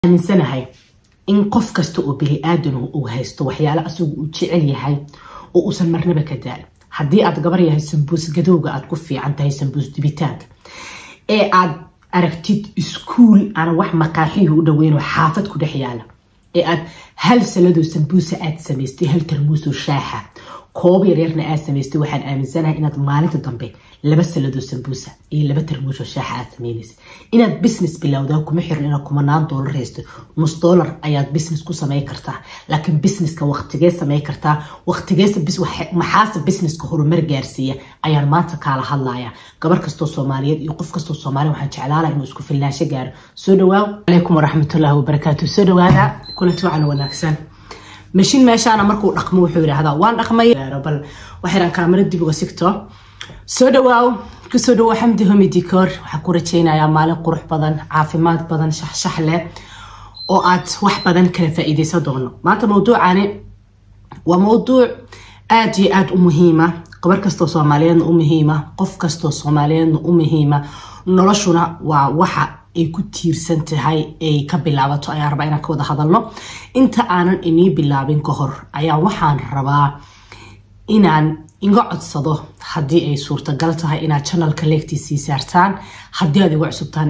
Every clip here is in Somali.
من سنة هاي إن قف كستو بلي وهيستو وحيالا أسوق وجعل هاي وأوصل مرنبة كدال حدي أتقبر هاي سمبوس جدوجة أتكفي عن هاي سمبوس دبيتاك أد أركتيد سكول أنا واحد مقاحيه ودوين وحافظ كده حيالا أد هل سلدو سمبوس أد سميستي هل ترموسو شاحة كوبي ريرنا سميستي واحد آمن سنة إن مالك الضمبي لبس سلدو سمبوسة إيه لبس ترموسو شاحة سمينيس إن بزنس بلاوده كمحر إنه كمان $9 هيستو $5 أياد بزنس كوسا ما يكرتا لكن بزنس كوقت جيس ما يكرتا وقت جيس بس محاسب بزنس كهرو مرجارسية أيان ما تكاله هلايا قبر كستو صوماليات يوقف كستو صومالي وحن شعلاله إنه يسكو في الله شجار سودوا عليكم ورحمة الله وبركاته سودوا هذا كل توعنا ونكسن ماشين ماشي أنا مركو رقمه حوري هذا وان رقمي بل وحيران كاميرا دي بوسكتو سودوا كسودوا حمدهم ديكور وحكورتينا يا مالين قروح بدن عافيمات بدن شحله oo aad wax badan kala faa'iideysan doono maanta mawduucani waa mawduuc aad iyo aad u muhiima qabar kasto Soomaaliyeed u muhiima qof kasto Soomaaliyeed u muhiima noloshuna waa waxa ay ku tiirsan tahay ay ka bilaabato ay arba inaan ka wada hadalno inta aanan inii bilaabin ka hor ayaa waxaan rabaa inaan inga codsado haddii ay suurtagal tahay inaad channelka leegtiisii saartaan haddii aad igu cusubtaan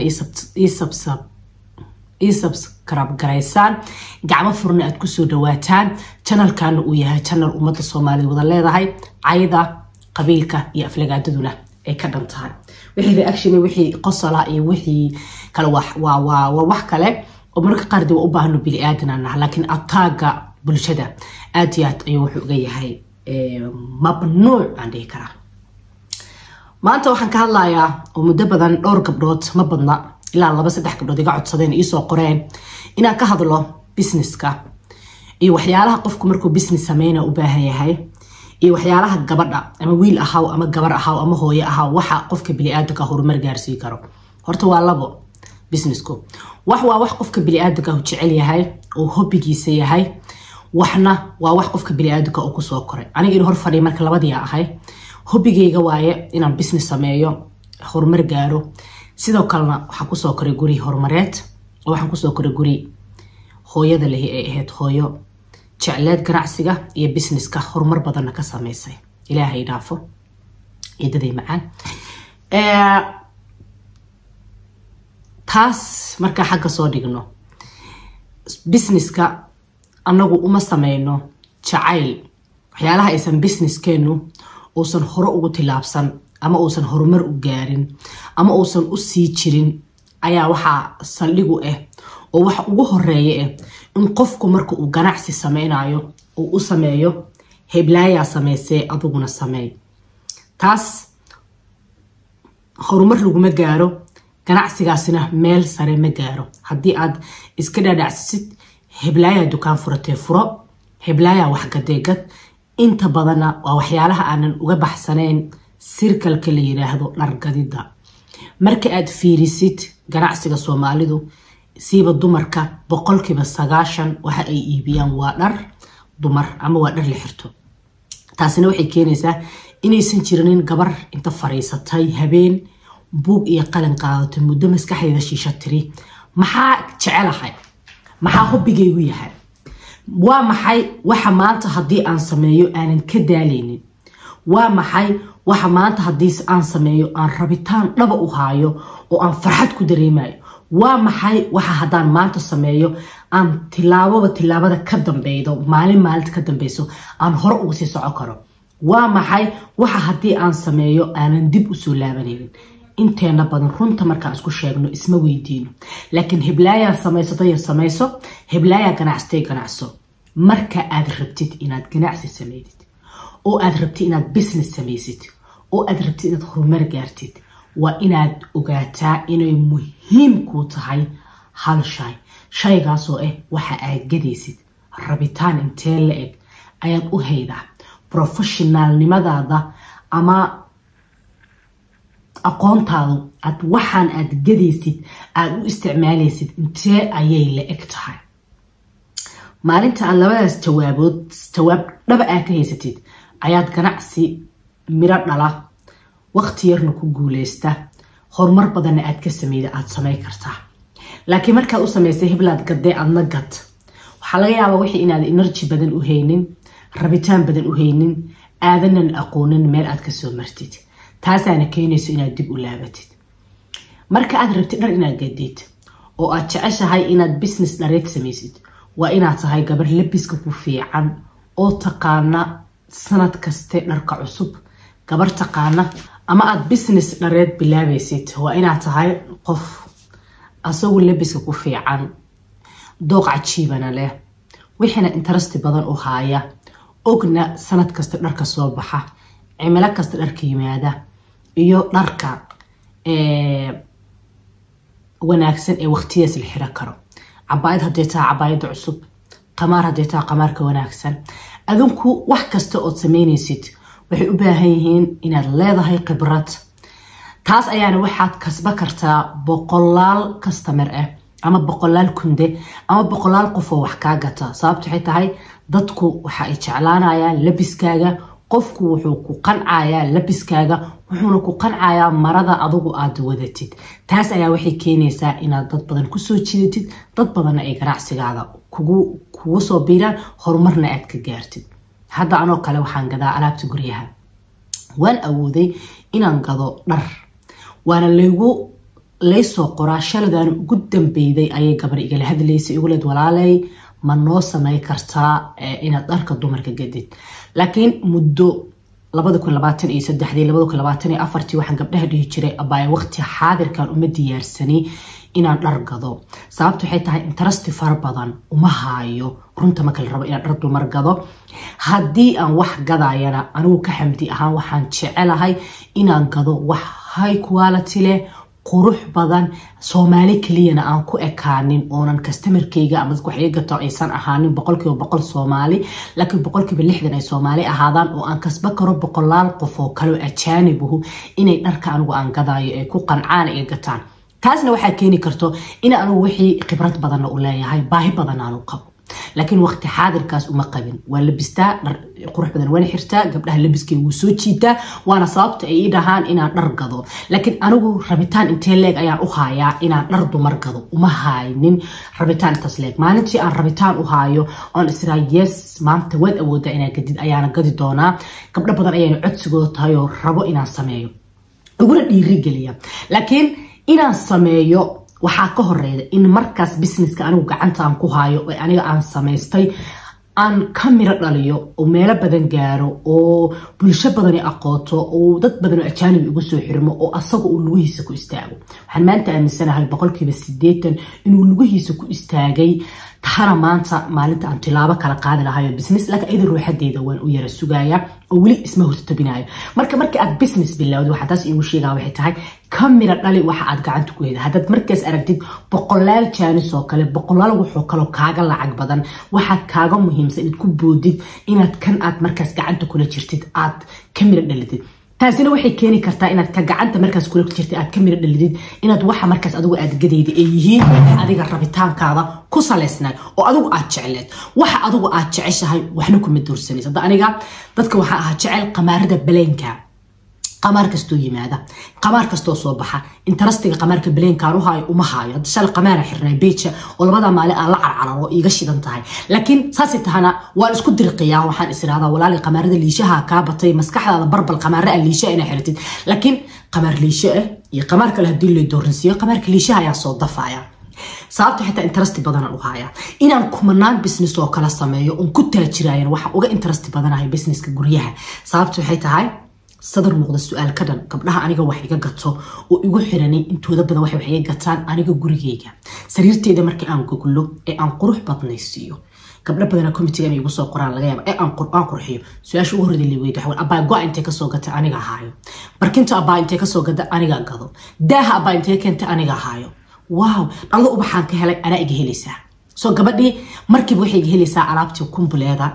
subscribe garaysaan gacmo furna aad ku soo dhawaataan channelkan uu yahay channel ummadda Soomaaliyeed wada leedahay ayda qabiilka iyo aflagaadaduna ay ka dhantahay wixii reaction wixii qosala iyo wixii kala wax kale oo marka qaar dib u baahno bili aadana laakiin ataaga bulshada aad iyo aad ayuu wuxuu uga yahay mamnuuc aan dhihi karaa maanta waxaan ka hadlayaa oo muddo badan dhowr gabdhood ma badna ilaa 2-3 gabdhood iga codsadeen iyo soo qoreen inaan ka hadlo businesska iyo waxyaalaha qofku markuu business sameeyna u baahan yahay iyo waxyaalaha gabadha ama wiil ahaw ama gabar ahaw ama hooyo ahaw waxa qofka bili aadamka horumar gaarsiin karo horta waa labo businessku wax qofka bili aadamka uu jecel yahay oo hobbigiisa yahay waxna waa wax qofka bili aadamka uu ku soo koray aniga in hor fadhiyo marka labadii ahay hobbigayga waaye inaan business sameeyo horumar gaaro sidoo kalena waxa ku soo koray guri horumareed waxaan ku soo koray guri hooyada leh ee ahayd hooyo jecleed ganacsiga iyo businesska horumar badan ka sameysay ilaahay dhaafo eedaday macaan taas marka xagga soo dhigno businesska anagu uma sameeyno jacayl waxyaalaha aysan businesskeenu uusan hore ugu tilaabsan ama uusan horumar u gaarin ama uusan u sii jirin ayaa waxa saldhigu oo waxa ugu horeeya in qofku marka uu ganacsi sameynayo oo u sameeyo heblaaya sameysay aduguna sameey taas horumar laguma gaaro ganacsigaasina meel sare ma gaaro haddii aad iska dhaadhacsid heblaaya dukaan furatay furo heblaaya wax gadeegad inta badana waa waxyaalaha aanan uga baxsanayn circle la yiraahdo dhargadida marka aad fiirisid ganacsiga Soomaalidu siiba dumarka 90% waxa ay iibiyaan waa dhar dumar ama waa dhar la xirto taasina waxay keenaysaa inaysan jirinin gabar inta fariisatay habeen buug iyo qalin qaadatay muddo maskaxdeeda shiishatiri maxaa jecelahay maxaa hobbigaygu yahay waa maxay waxa maanta haddii aan sameeyo aanan ka daaleynin waa maxay waxa maanta haddii aan sameeyo aan rabitaan dhaba u haayo oo aan farxad ku dareemayo waa maxay waxa haddaan maanta sameeyo aan tilaabada ka dambeeyo maalinta ka dambayso aan hor ugu sii socon karo waa maxay waxa haddii aan sameeyo aanan dib u soo laabanaynin inteena badan runta markaan isku sheegno isma weydiino laakiin heblaaya samayso heblaaya ganacso marka aad rabtid inaad ganacsi sameeyid oo aad rabtid inaad business sameysid oo aad rabtid inaad horumar gaartid waa inaad ogaataa inay muhiim ku tahay hal shaygaas oo waxa aad gadaysid rabitaan intee la eg ayaad u haydaa professionalnimadaada ama aqoontaadu aad waxaan aad gadaysid aad u isticmaalaysid intee ayay la eg tahay maalinta aan labadaas jawaab dhaba aad ka haysatid ayaad ganacsi miro dhala waqti yarna ku guuleysta horumar badan aad ka sameeyay aad sameey kartaa laakiin markaad u samaysay heblaad gadee adna gad waxaa laga yaabaa wixii inaad energy badan u haynin rabitaan badan u haynin aadanan aqoonin meel aad ka soo martid taasaana keenayso inaad dib u laabatid marka aad rabtid dhar inaad gadid oo aad jeceshahay inaad business dhareed samaysid waa inaad tahay gabar labiska ku fiican oo taqaana sanad kaste dharka cusub gabar taqaana ama aad business dhareed bilaabaysid waa inaad tahay qof asagu labiska ku fiican dooq cajiibana leh wixina interest badan u haaya ogna sanad kasta dharka soo baxa cimilo kasta dharka yimaada iyo dharka wanaagsan ee waqtiyaas la xira karo cabaayad haday tahay cabaayada cusub qamaar haday tahay qamaarka wanaagsan adinku wax kasta oo sameynaysid waxay u baahan yihiin inaad leedahay khibrad taas ayaana waxaad kasba kartaa boqolaal customer ah ama boqolaal kunde ama boqolaal qof oo wax ka gata sababtu waxay tahay dadku waxa ay jeclaanayaan labiskaaga qofku wuxuu ku qancaayaa labiskaaga wuxuuna ku qancaayaa marada adigu aad wadatid taas ayaa waxay keenaysaa inaad dad badan ku soo jiidatid dad badan ay ganacsigaada kugu soo biiraan horumarna aad ka gaartid hadda anoo kale waxaan gadaa alaabta guryaha waan awooday inaan gado dhar waana laysoo qoraa shaladan ugu dambeeyay ayay gabar igala hadlaysay igu leed walaalay ma noo samay kartaa inaad dharka dumarka gadid laakiin muddo 2023 2024 waxaan gabdhaha dhihi jiray abaay waqti xaadirkan uma diyaarsani inaan dhar gado sababtu waxay tahay interest far badan uma haayo runta ma kala rabo inaan dhar dumar gado haddii aan wax gadayana anigu ka xamdi ahaan waxaan jecelahay inaan gado wax high quality leh qurux badan Soomaali kaliyana aan ku ekaanin oonan customerkayga ama dadku waxay gato aysan ahaanin 100% Soomaali laakiin 60% ay Soomaali ahaadaan oo aan kasba karo boqolaal qof oo kale ajaanibuhu inay dharka anigu aan gadaayo ay ku qancaan ay gataan taasna waxa keeni karto in anigu wixii khibrad badan u leeyahay baahi badan aan u qabo laakiin waqti xaadirkaas uma qabin waa labistaa dhar qurux badan waan xirtaa gabdhaha labiskay ugu soo jiitaa waana sababta ay dhahaan inaan dhar gado laakiin anigu rabitaan intee leeg ayaan u haayaa inaan dhar dumar gado uma haynin rabitaan intaas leeg maalintii aan rabitaan u haayo on israa yes maanta waad awoodaa inaan gadid ayaana gadi doonaa gabdho badan ayaan codsigooda tahay oo rabo inaan sameeyo uguna dhiirigeliya laakiin inaan sameeyo waxaa ka horeeya in markaas businesska anigu gacanta aan ku haayo oo aniga aan samaystay aan kamera dhaliyo oo meelo badan gaaro oo bulsho badan aqooto oo dad badan oo ajaanib ugu soo xirmo oo asaga uu lugihiisa ku istaago waxaan maanta aaminsanahay 80% inuu lugihiisa ku istaagay tahana maanta maalinta aan tilaabo kala qaadi lahayo business laakiin ayda ruuxadeeda waan u yara sugaaya oo wali isma hortabinayo marka aad business bilowdo waxa taas igu sheegaa waxay tahay kamera dhali waxa aad gacanta ku heedaa hadad markaas aragtid boqolaal jaanis oo kale boqolaal wuxuu kale kaaga lacag badan waxa kaaga muhiimsan in ku boodid inaad kan aad markaas gacanta kula jirtid aad kamera dhalitid taasina waxay keeni kartaa inaad ka gacanta markaas kula jirtid aad kamera dhalidid inaad waxa markaas adigu aad gadayday ay yihiin adiga rabitaankaada ku saleysnaa oo adigu aad jecleed waxa adigu aad jeceshahay waxna kuma doorsanaysa aniga dadka waxa ah jecel qamaarada baleenka qamaar kasto yimaada qamaar kasto soo baxa interestiga qamaarka baleenkaan u haayo uma haayo hadda shal qamaar xirnay beeja oo labada maali aan la carcararo iga shidan tahay laakiin saasi tahana waan isku dirqiyaa waxaan israada walaali qamaarada liishaha ka batay maskaxdaada barbal qamaarada liishaha ina xirtid laakiin qamaar liishaha iyo qamaar kale hadii la dooransiyo qamaarka liishaha ayaa soo dafaya sababta xitaa interest badan u haya inaan kumanaan business oo kala sameeyo oo ku taajirayeen waxa uga interest badanahay businesska guryaha sababta waxay tahay صدر مقدس سؤال كذا قبلها أنا جو واحد جاتو ويقولني أنتوا ده بدو واحد جاتان أنا جو جوريجا سريرتي إذا مركي أنكو كله أنقروح بطني سيو قبل بدنا كوميتي أنا يبصوا القرآن لجيم أنقروحيو سؤال شو هو اللي ويد حول أبا جو أنت كسو جات أنا جهايو بركنت أبا أنت كسو جات أنا جاكدو ده أبا أنت كنت أنا جهايو واو الله أبحان كهلا أنا إجهلسه سو قبل دي مركب واحد يجهلسه عربتي وكمبليدا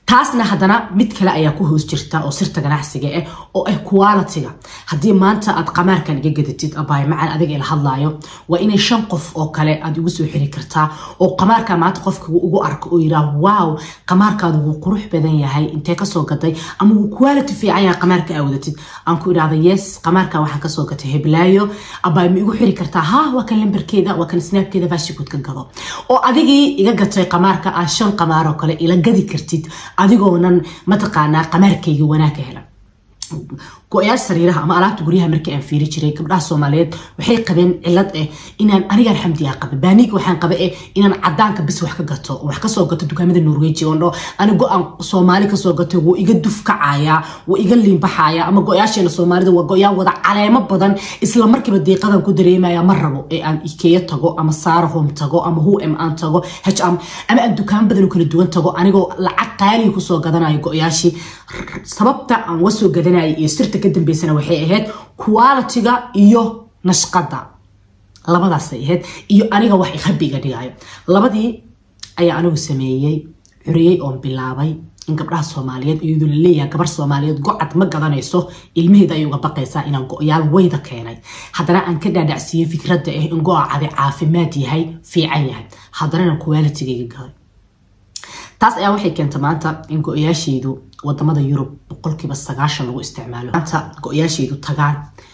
taasna haddana mid kale ayaa ku hoos jirta oo sirta ganacsiga ah oo ah quality-ga haddii maanta aad qamaarkan iga gadatid abaay macaan adiga ila hadlaayo waa inay 5 qof oo kale aad ugu soo xiri kartaa oo qamaarka maanta qofka ugu arko oo yiraahdo wow qamaarkaadu wuu qurux badan yahay intee ka soo gatay ama wuu quality fiican yahay qamaarka awdatid aan ku iraahdo yes qamaarka waxa ka soo gatay heblaayo abaay ma igu xiri kartaa ha waa kan lambarkeeda waa kan snapkeeda faashikood ka gado oo adigii iga gatay qamaarka aan 5 qamaar oo kale ila gadi kartid adigoonan mataqaanaa qamaarkayga wanaag ka hela go'yaal sariiraha ama alaabta guryaha markii aan fiiri jiray gabdhaha Soomaaliyeed waxay qabeen cilad inaan aniga alxamdiya qaba baaniga waxaan qaba inaan cadaanka bis wax ka gato wax ka soo gato dukaamada Norway oo aniga aan Soomaali ka soo gato wuu iga dufkacaaya wuu iga liinbaxaaya ama go'yaasheena Soomaalida waa go'yaa wada caleemo badan isla markiiba deeqadan ku dareemaya mar rabo aan IKEA tago ama Zara Home tago ama H&M aan tago H&M ama aan dukaan badan oo kala duwan tago anigoo lacag qaali ku soo gadanayo go'yaashi sababta aan wasoo gadanay iyo sirta ka dambeysana waxay ahayd quality-ga iyo nashqada labadaas ay ahayd iyo aniga wax ihabiga dhigayo labadii ayaa anigu sameeyay xuriyay oo bilaabay in gabdhaha Soomaaliyeed iyadu leeyahay gabar Soomaaliyeed go'ad ma gadanayso ilmaheeda ay uga baqaysaa inaan go'yaal wayda keenay haddana aan ka dhaadhacsiyo fikradda in go'aacadi caafimaad yahay fiican yahay haddana quality-ga gaday taas ayaa waxay keentay maanta in go'yaasheedu wadamada Yurub 90% lagu isticmaalo maanta go'yaasheedu tagaan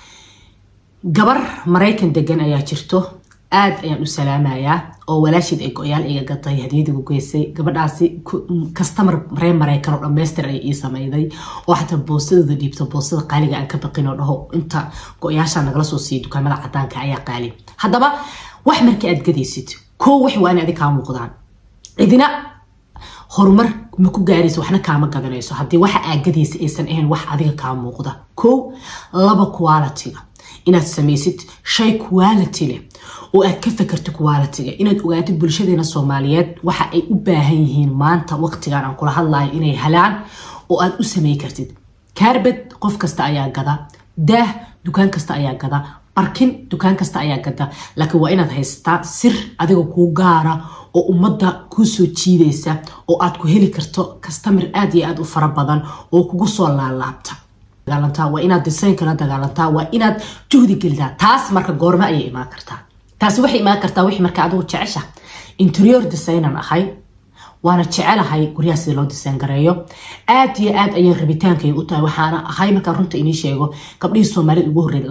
gabar Mareykan degan ayaa jirto aad ayaan u salaamayaa oo walaashid ay go'yaal iga gatay hadiyad ugu geysay gabadhaasi customer Mareykan oo dhameystir ay ii sameeyay oo xataa boostada dhiibto boostada qaaliga aan ka baqin oo dhaho inta go'yaasha nagala soo sii dukaamada cadaanka ayaa qaali haddaba wax markii aad gadaysid koo wax waa in aad ka muuqdaan idina horumar ma ku gaarayso waxna kaama gadanayso hadii waxa aad gadaysa aysan ahayn wax adiga ka muuqda koo laba quality-ga inaad samaysid shay quality leh oo aad ka fakarto quality-ga inaad ogaato bulshadeena Soomaaliyeed waxa ay u baahan yihiin maanta waqtigan aan kula hadlayo inay helaan oo aad u sameey kartid carpet qof kasta ayaa gada daah dukaan kasta ayaa gada barkin dukaan kasta ayaa gada laakiin waa inaad haystaa sir adiga ku gaara oo umada ku soo jiidaysa oo aad ku heli karto customer aad iyo aad u fara badan oo kugu soo laalaabta dagaalantaa waa inaad design kala dagaalantaa waa inaad juhdi gelidaa taas marka goorma ay imaan kartaa taas waxay imaan kartaa wixii marka adigu jecesha interior designer ahay وانا جعلها guryaha sida loo design gareeyo aad iyo aad ayaan rabitaankay u tahay waxaana ahay marka runta inii sheego gabdhihii Soomaaliyeed ugu horeeyay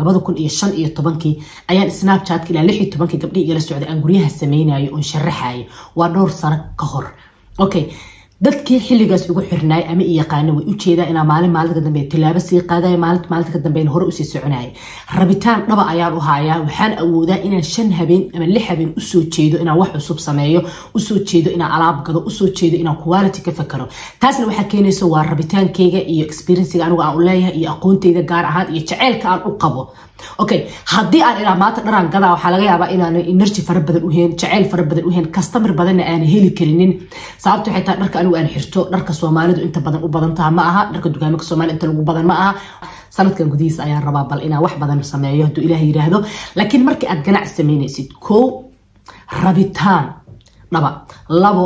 2015 ayaan Snapchat ilaa 16 gabdhihii igala socday aan guryaha sameeynayo oo sharaxay waa dhowr sano ka hor okay dadkii xilligaas ugu xirnaay ama yaqaan way u jeedaa ina maalinta dambe tilaabo sii qaaday maalinta ka dambe hore u sii soconay rabitaan dhaba ayaan u hayaa waxaan awoodaa inaan 5 habeen ama 6 habeen u soo jeedo inaan wax cusub sameeyo u soo jeedo inaan alaab gado u soo jeedo inaan quality ka fakaro taasna waxa keenayso waa rabitaankeyga iyo experience-ga anigu aan u leeyahay iyo aqoontayda gaar ahaan iyo jaceelka aan u qabo okay haddii aan ilaa maanta dharaan gadaa waxaa laga yaabaa inaan energy fara badan u heen jaceyl fara badan u heen customer badanna aan heli karinin sababtoo xitaa dharka anigu aan xirto dharka Soomaalidu inta badan u badan tahay ma aha dharka dukaamada Soomaaliya inta lagu badan ma aha sanadkan gudihiisa ayaan rabaa bal inaan wax badan sameeyo haduu Ilaahay yiraahdo laakiin markii aad ganacsi sameynaysid koo rabitaan dhaba labo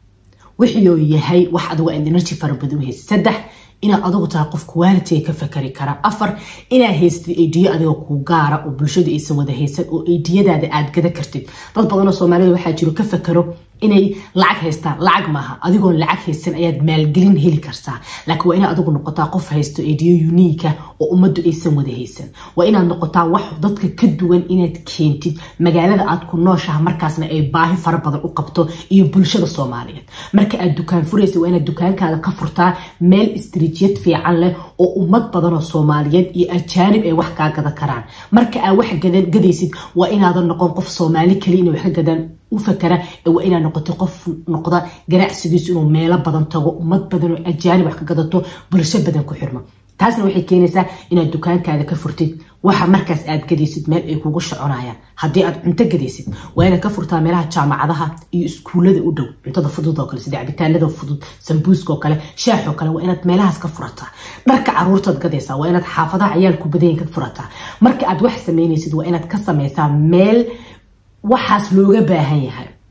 wixii yahay wax adigu aan energy fara badan u heen saddex ina adigu tahay qof quality ka fakari kara afar ina haysto idea adiga ku gaara oo bulshada ay soo wada haysan oo ideyadaada aad gada kartid dad badan oo Soomaaliyeed waxa jiro ka fakaro inay lacag haystaan lacag maaha adigoo lacag haysan ayaad maalgelin heli kartaa laakiin waa ina adigu noqotaa qof haysto idea unique oo umadu ay soo wada haysan waa inaad noqotaa wax dadka ka duwan inaad keentid magaalada aad ku nooshahay markaasna ay baahi fara badan u qabto iyo bulshada Soomaaliyeed marka aad dukaan furaysid waa inaad dukaankaada ka furtaa meel istiraatiijiyad fiican leh oo ummad badan oo Soomaaliyeed iyo ajaanib ay wax ka gada karaan marka aad wax gadaysid waa inaad noqon qof Soomaali kaliya inuu wax ka gadaan u fakara waa inaad noqoto qof noqda ganacsigiisu inuu meelo badan tago ummad badan oo ajaanib wax ka gadato bulsho badan ku xirmo taasna waxay keenaysaa inaad dukaankaada ka furtid waxa markaas aad gadaysid meel ay kugu soconayaan hadii aad cunto gadaysid waa inaad ka furtaa meelaha jaamacadaha iyo iskuulada u dhow cuntada fudud oo kale sida cabitaanada fudud sambuuska oo kale shaax oo kale waa inaad meelahaas ka furataa dharka caruurtaad gadaysaa waa inaad xaafadaha ciyaal ku badan ka furataa marka aad wax sameynaysid waa inaad ka sameysaa meel waxaas looga baahan yahay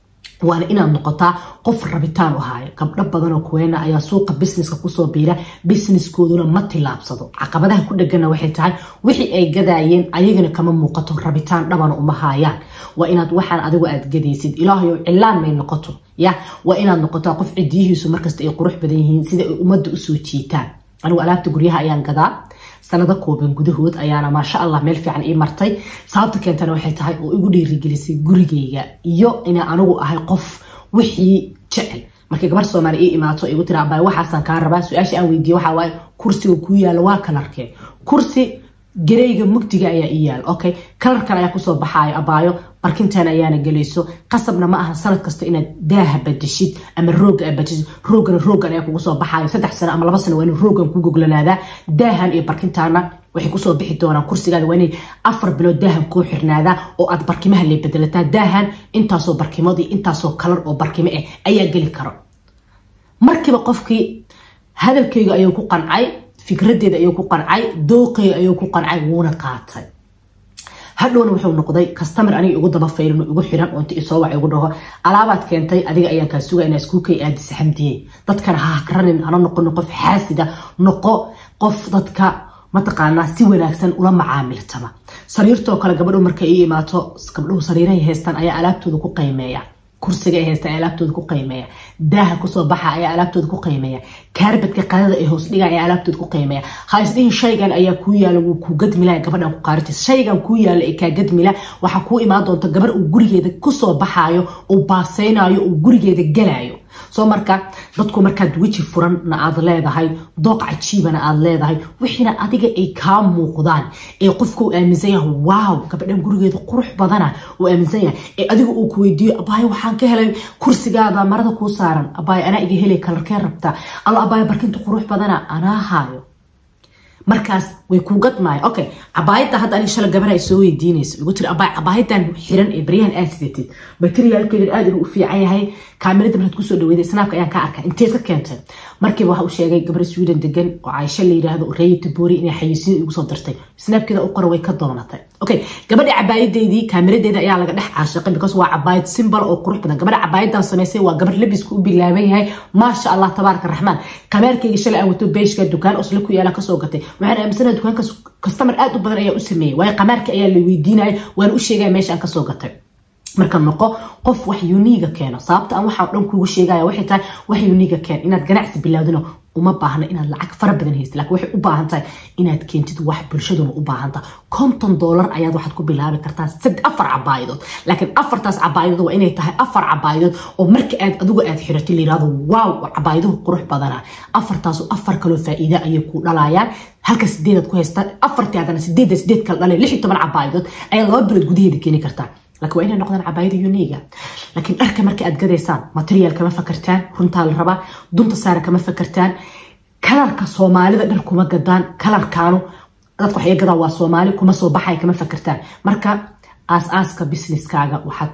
waana inaad noqotaa qof rabitaan u haya gabdho badan oo kuweena ayaa suuqa businesska kusoo biira businesskooduna ma tilaabsado caqabadaha ku dhagana waxay tahay wixii ay gadaayeen ayagana kama muuqato rabitaan dhabana uma hayaan waa inaad waxaan adigu aad gadaysid ilaahayow cilaan may noqoto ya waa inaad noqotaa qof cidiyihiisu markasta ay qurux badan yihiin sida ay ummadda usoo jiitaan anigu alaabta guryaha ayaan gadaa sanado kooban gudahood ayaana maasha Allah meel fiican ii martay sababta keentana waxay tahay oo igu dhiirigelisay gurigeyga iyo in anigu ahay qof wixii jecel markay gabar Soomaali ii imaato igu tira abay waxaasan ka rabaa su'aasha aan weydiiyo waxa waay kursiga ku yaala waa kalarkee kursi gareyga mugdiga ayaa ii yaal okay kalarkan ayaa kusoo baxaayo abaayo barkintan ayaana galayso qasabna ma aha sanad kasta inaad daaha badashid ama rooga badashid roogan ayaa kugu soo baxaayo 3 sano ama 2 sano waa in roogan ku goglanaada daahan iyo barkintaana waxay kusoo bixi doonaan kursigaada waa inay 4 bilood daahan ku xirnaada oo aad barkimaha la bedelataa daahan intaasoo barkimoodii intaasoo kalar oo barkimo ah ayaa gali karo markiiba qofkii hadalkayga ayuu ku qancay fikradeeda ayuu ku qancay dooqeeda ayuu ku qancay wuuna qaatay hadhowna wuxuu noqday customer aniga ugu daba fayrin ugu xiran oo inta soo wacay ugu dhaho alaabaad keentay adiga ayaan ka sugaa inaa isku kay aad saxamtiyay dadkana ha karanin ana noqon qof xaasida noqo qof dadka mataqaana si wanaagsan ula macaamiltama sariirtoo kale gabadhu markay ii imaato gabdhuhu sariiraha haystaan ayaa alaabtooda ku qiimeeya kursiga ay haystaan alaabtooda ku qiimeeya daaha kusoo baxa ayaa alaabtooda ku qiimeeya kaarbadka qadada ay hoos dhigaan ayaa alaabtooda ku qiimeeya haysdiin shaygan ayaa ku yaala wuu ku gadmilaa gabadhan ku qaartay shaygan ku yaala ee ka gadmila waxa ku imaan doonta gabar uu gurigeeda kusoo baxaayo oo baasaynayo oo gurigeeda galaayo soo marka dadku markaad wiji furan na aad leedahay dooq cajiibana aad leedahay wixina adiga ay ka muuqdaan ee qofku aaminsan yahay waaw gabadhan gurigeeda qurux badana oo aaminsan yahay ee adiga uu ku weydiyo abaay waxaan ka helay kursigaada marada ku saaran abaay ana iga helay kalarkee rabta alla abaay barkinta qurux badana ana haayo markaas way ku gadmaay okay abaayada hadda ani shala gabar ay soo weydiinayso ugu tir abaayadan xiran ee bariyan acidity materialkeedu aad u fiican yahay kaamirada marad ku soo dhaweeday snapka ayaan ka arkay intee ka keentay markii waxa uu sheegay gabar Sweden degan oo Aisha la yiraahdo Reeyta Boori inay xayisiin ugu soo dirtay snapkeeda u qoray way ka doonatay okay gabadha abaayadeedii kaamiradeeda ayaa laga dhex caashiqay because waa abaayad symbol oo qurux badan gabadha abaayadan sameysay waa gabar labis ku bilaaban yahay ma sha Allah tabaaraka rahmaan kameerkayga shalay aan wato beeshka dukaan oo ku yaala ka soo gatay waxaan aaminsanahay dukaanka customer aad u badan ayaa u sameeyay way qamaarka ayaa la weydiinay waan u sheegay meesha aan ka soo gatay marka noqo qof wax unique keeno sababta aan waxa dhan kuugu sheegaya waxay tahay wax unique keen inaad ganacsi bilaawdino uma baahna inaad lacag fara badan haysto laakiin waxay u baahan tahay inaad keentid wax bulshaduna u baahan tahay $50 ayaad waxaad ku bilaabi kartaa 4 cabaayadood laakiin 4taas cabaayadood waa inay tahay 4 cabaayadood oo marka aad adigu aad xirato liiraado wow cabaayaduhu qurux badana 4taas oo 4 kale faa'iido ay ku dhalayaan halka 8 aad ku haystaan 4tii hadana 8 kale dhalay 16 cabaayadood ayaa 2 bilood gudaheeda keeni kartaa لكن وين نقدر عبايد يونيجا لكن أركب مركي أتجديسان ماتريال كما فكرتان رنتال الربا دون تصار كما فكرتان كلر كصومالي ذا دركم جدان كلر كانوا ذاتكو حياة جدا وصومالي كما صباحي كما فكرتان مركا أس كبسنس كاجا واحد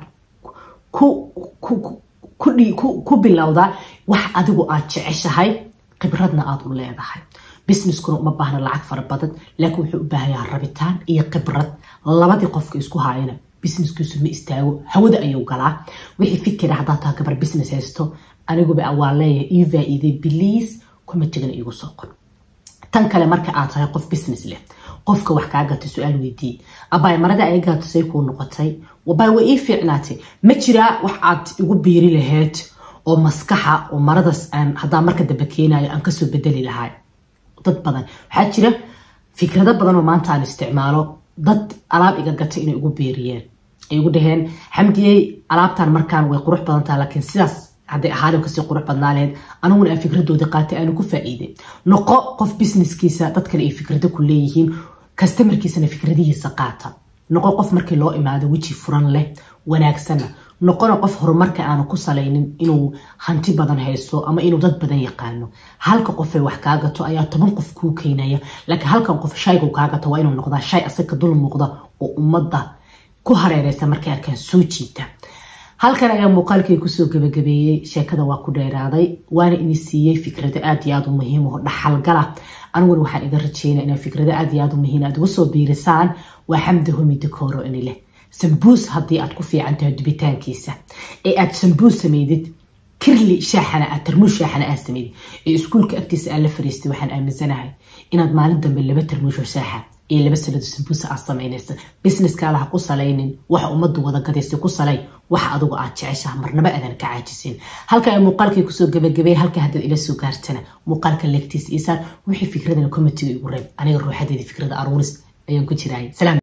كو باللوضة واحد أدو أتشعش هاي قبردنا أدو لا هاي بسنس كنو ما بهنا العك فربضت لكن حبها يا الربيتان هي قبرد لبدي قفك اسكو هاينا بسنس كسو ما استاغو هودا ايو غلا وحي فكر حداتا كبر بسنس هيستو انيغو باواليه اي فايده بليز كما تجن ايغو سوق tan kale marka aad tahay qof business leh qofka wax ka gato su'aal weydii abay marada ay gaato say ku noqotay wabay way fiicnaatay ma jira wax aad igu biiri lahayd oo maskaxa oo maradaas aan hada marka daba keenayo aan ka soo bedeli lahaay dad badan waxa jira fikrado badan oo maanta aan isticmaalo dad alaab iga gatay inay ugu beeriyeen ay ugu dhaheen xamdiyay alaabtan markaan way qurux badan tahay laakiin sidaas haday ahaado kasi qurux badnaaleen anuguna fikradooda qaatay aanu ku faa'iiday noqo qof businesskiisa dadka ay fikrado ku leeyihiin customerkiisana fikradihiisa qaata noqo qof markii loo imaado wiji furan leh wanaagsan noqon qof horumarka aanu ku salaynin inuu hanti badan haysto ama inuu dad badan yaqaano halka qof ay wax ka gato ayaa 10 qof ku keenaya laakiin halka qof shayga ka gato waa inuu noqdaa shay asaka dul muuqda oo ummadda ku hareeraysa markay arkaan soo jiita halkan ayaa muuqaalkay ku soo gabagabeeyay sheekada waa ku dheeraaday waana in siiyay fikrado aad iyo aad u muhiim ah dhaxal gala aniguna waxaan iga rajeynayaa in fikrado aad iyo aad u muhiim ah ugu soo biirisaan waa xamdahu mid kooro in leh sambuus haddii aad ku fiican tahay dubitaankiisa aad sambuus sameydid kirli shaaxana aad tarmuus shaaxana aad sameydid iskuulka agtiisa aan la fariistay waxaan aaminsanahay inaad maalin dambe 2 tarmuus shaaxa iyo 2 salad sambuus aad sameynaysa businesskaada ha ku salaynin waxa umadu wada gadaysa ku salay waxa adigu aad jeceshahay marnaba aadan ka caajisin halka ay muuqaalkay ku soo gabagabay halka hadda ila soo gaartana muuqaalka leegtiis isaan wixii fikradana comment igu reeb aniga ruuxadeeda fikrada aruuris ayaan ku jiraay salaam